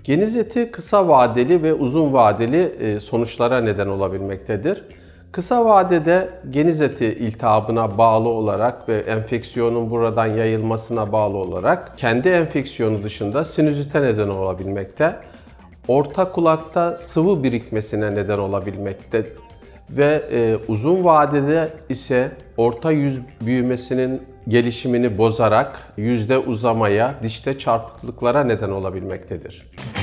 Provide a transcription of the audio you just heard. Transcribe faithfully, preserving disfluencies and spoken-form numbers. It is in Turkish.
Geniz eti kısa vadeli ve uzun vadeli sonuçlara neden olabilmektedir. Kısa vadede geniz eti iltihabına bağlı olarak ve enfeksiyonun buradan yayılmasına bağlı olarak kendi enfeksiyonu dışında sinüzite neden olabilmekte, orta kulakta sıvı birikmesine neden olabilmekte ve e, uzun vadede ise orta yüz büyümesinin gelişimini bozarak yüzde uzamaya, dişte çarpıklıklara neden olabilmektedir.